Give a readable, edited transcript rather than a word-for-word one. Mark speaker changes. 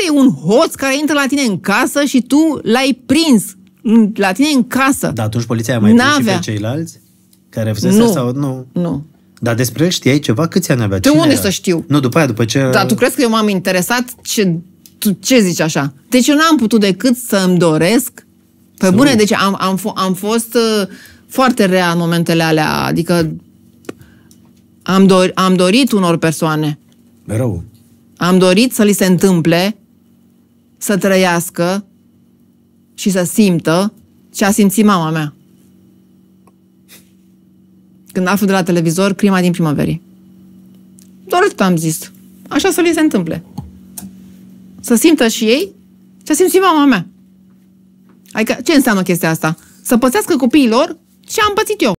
Speaker 1: un hoț care intră la tine în casă și tu l-ai prins la tine în casă.
Speaker 2: Dar atunci poliția a mai prins și pe ceilalți? Care fusese sau nu?
Speaker 1: Nu.
Speaker 2: Dar despre el știai ceva? Câți ani avea?
Speaker 1: De unde să știu?
Speaker 2: Nu, după aia, după ce...
Speaker 1: Dar tu crezi că eu m-am interesat? Ce zici așa? Deci eu n-am putut decât să-mi doresc. Pe bune, deci am fost foarte rea în momentele alea. Adică am dorit unor persoane.
Speaker 2: Rău.
Speaker 1: Am dorit să li se întâmple, să trăiască și să simtă ce a simțit mama mea când aflu de la televizor Crima din primăverii. Doar atât am zis. Așa să li se întâmple. Să simtă și ei ce a simțit mama mea. Adică, ce înseamnă chestia asta? Să pățească copiii lor ce am pățit eu.